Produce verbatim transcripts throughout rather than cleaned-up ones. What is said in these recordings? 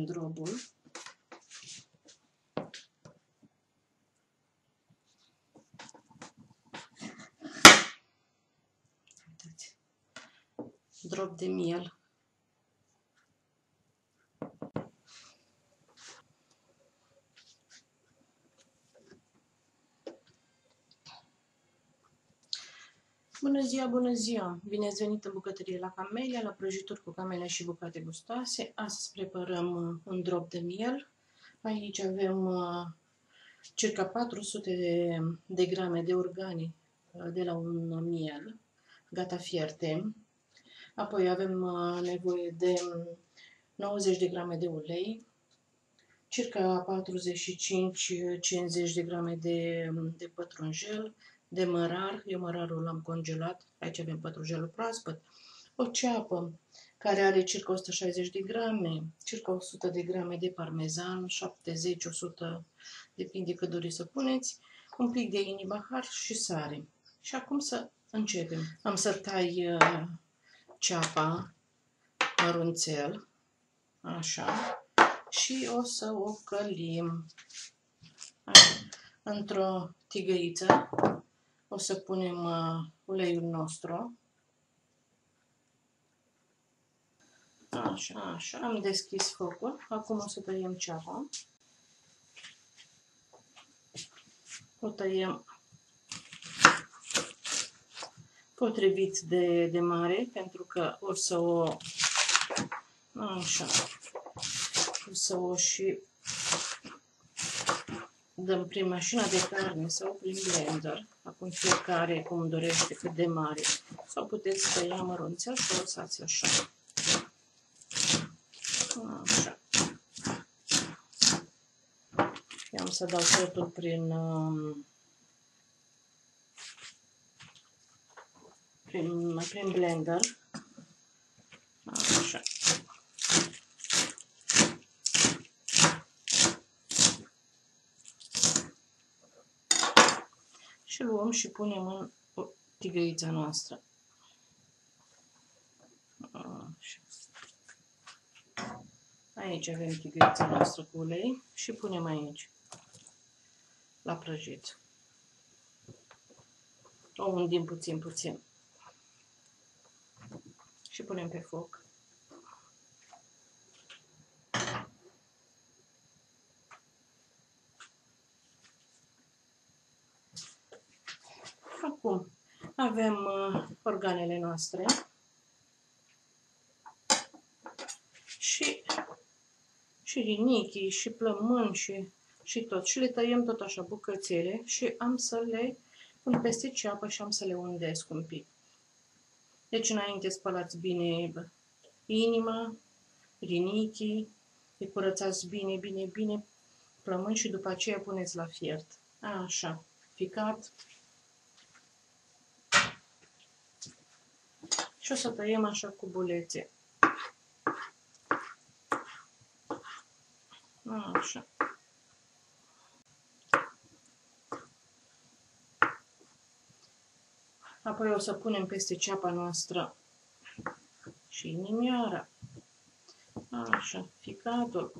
drobul. Uitați. Drop de miel. Bună ziua, bună ziua! Bine ați venit în bucătărie la Camelia, la prăjituri cu camelia și bucate gustoase. Astăzi preparăm un drop de miel. Aici avem uh, circa patru sute de, de grame de organe uh, de la un miel, gata fierte. Apoi avem uh, nevoie de nouăzeci de grame de ulei, circa patruzeci și cinci cincizeci de grame de, de pătrunjel, de mărar, eu mărarul l-am congelat, aici avem pătrunjelul proaspăt, o ceapă care are circa o sută șaizeci de grame, circa o sută de grame de parmezan, șaptezeci o sută, depinde cât doriți să puneți, un pic de inibahar și sare. Și acum să începem. Am să tai uh, ceapa mărunțel, așa, și o să o călim într-o tigăiță. O să punem uh, uleiul nostru. Așa, așa. Am deschis focul. Acum o să tăiem ceapa. O tăiem potrivit de, de mare, pentru că o să o... Așa. O să o și dăm prin mașina de carne sau prin blender. Acum fiecare cum dorește, cât de mare. Sau puteți tăia mărunțel și o lăsați așa. Așa. Eu am să dau totul prin, prin, prin blender. Așa. Și luăm și punem în tigăița noastră. Așa. Aici avem tigăița noastră cu ulei și punem aici, la prăjit. O undim puțin, puțin. Și punem pe foc. Acum avem uh, organele noastre și, și rinichii, și plămâni, și, și tot. Și le tăiem tot așa bucățele și am să le pun peste ceapă și am să le undesc un pic. Deci înainte spălați bine inima, rinichii, îi curățați bine, bine, bine plămâni și după aceea puneți la fiert. Așa, ficat. Și o să tăiem așa cu bulețe. Așa. Apoi o să punem peste ceapa noastră și inimioara. Așa, ficatul.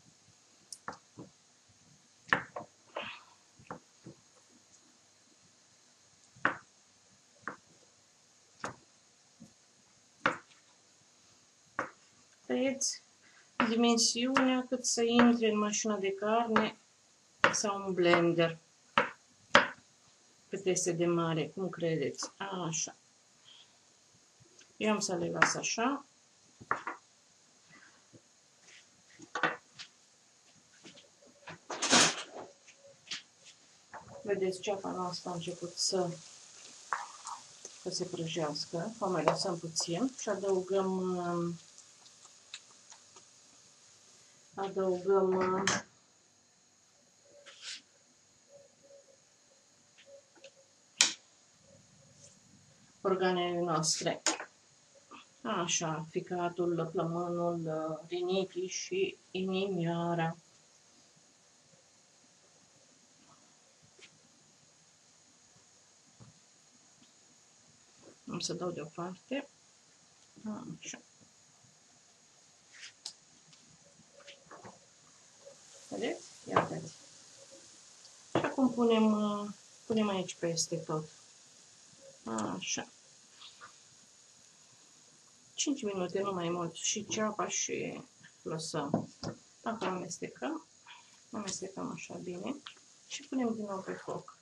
Tăieți dimensiunea cât să intre în mașina de carne sau în blender. Cât este de mare, cum credeți. Așa. Eu am să le las așa. Vedeți, ceapa noastră a început să, să se prăjească. O mai lăsăm puțin și adăugăm adăugăm organele noastre. Așa, ficatul, plămânul, rinichii și inimioara. Am să dau deoparte. Așa. Vedeți? Ia uitați. Și acum punem, punem aici peste tot. Așa. cinci minute, nu mai mult. Și ceapa și lăsăm. Acum amestecăm. Amestecăm așa bine. Și punem din nou pe foc.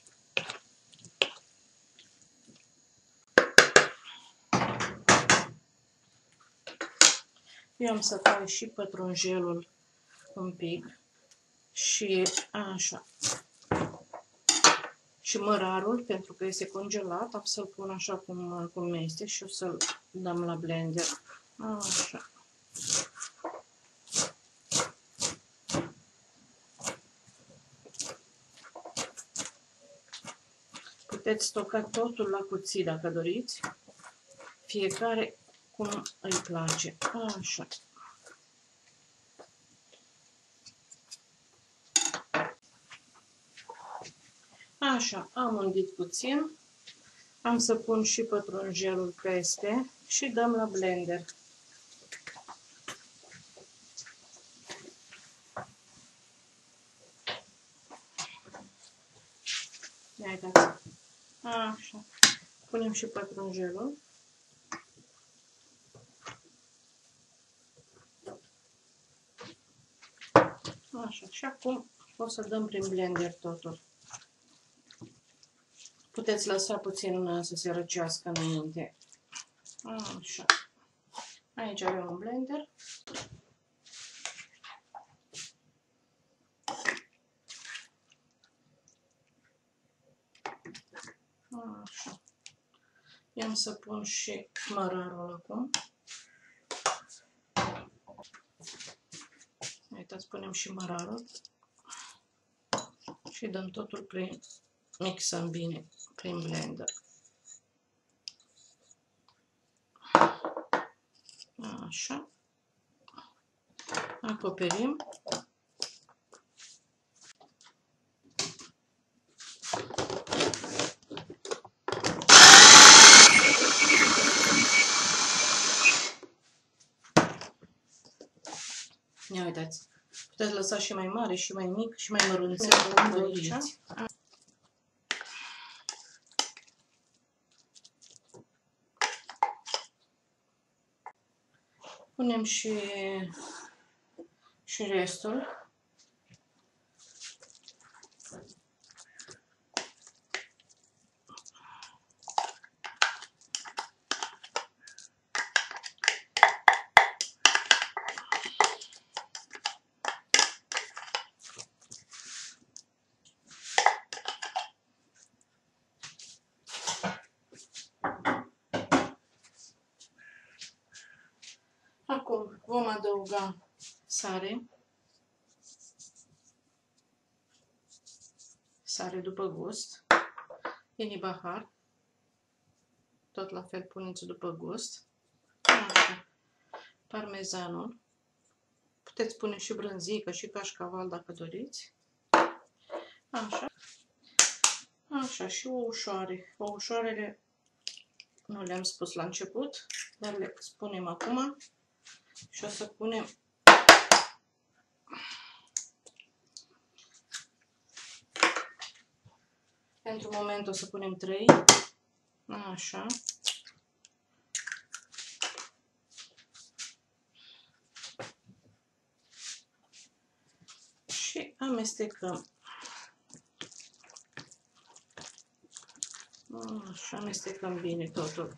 Eu am să fac și pătrunjelul un pic. Și așa. Și mărarul, pentru că este congelat, am să-l pun așa cum, cum este și o să-l dăm la blender. Așa. Puteți stoca totul la cuțit dacă doriți. Fiecare cum îi place. Așa. Așa, am undit puțin. Am să pun și pătrunjelul peste și dăm la blender. Ia uitați. Așa. Punem și pătrunjelul. Așa. Și acum o să dăm prin blender totul. Puteți lăsa puțin să se răcească înainte. Așa. Aici avem un blender. Așa. I-am să pun și mărarul acum. Uitați, punem și mărarul. Și dăm totul prin, mixăm bine prin blender. Așa. Acoperim. Ia uitați. Puteți lăsa și mai mare, și mai mic, și mai mărunțel. Aici. Punem și, și restul. Acum vom adăuga sare. Sare după gust. Inibahar. Tot la fel puneți după gust. Așa. Parmezanul. Puteți pune și brânzică și cașcaval dacă doriți. Așa. Așa. Și ouășoare. Ouășoarele nu le-am spus la început, dar le spunem acum. Și o să punem pentru moment o să punem trei. Așa. Și amestecăm. Așa, amestecăm bine totul.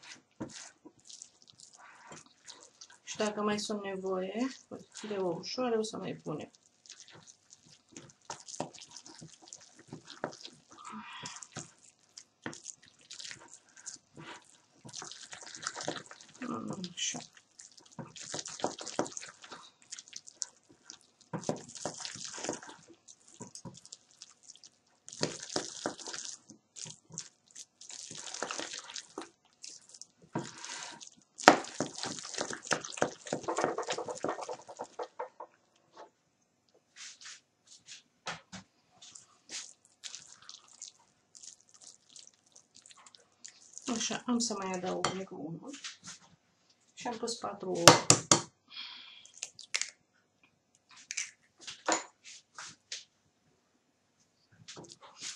Și dacă mai sunt nevoie de ouășoare, o să mai punem. Așa. Așa, am să mai adaug încă unul. Și am pus patru ouă.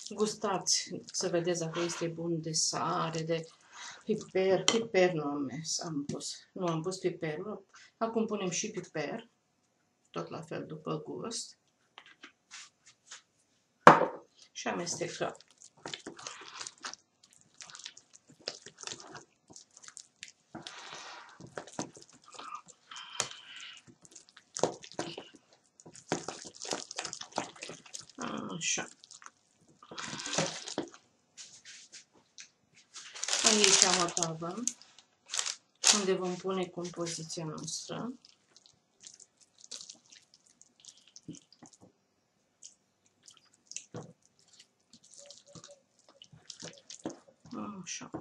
gustați să vedeți dacă este bun de sare, de piper. Piper nu am mers, am pus. Nu am pus piperul. Acum punem și piper, tot la fel după gust. Și amestecăm. Așa. Aici am o tavă unde vom pune compoziția noastră. Așa.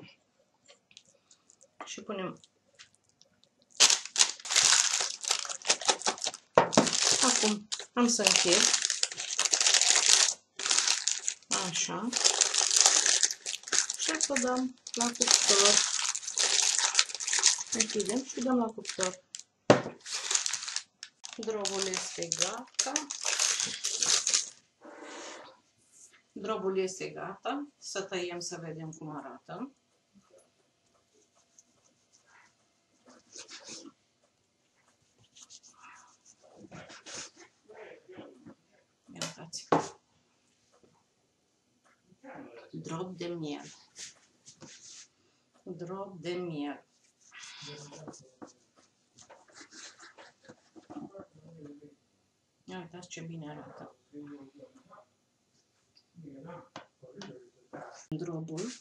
Și punem. Acum am să închid. Așa. Și să dăm la cuptor. Închidem și dăm la cuptor. Drobul este gata. Drobul este gata. Să tăiem să vedem cum arată. Ia uitați. Drop de miel. Drop de miel. Ia uitați ce bine arată. Drobul.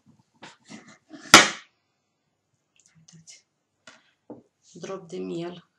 Uitați. Drop de miel.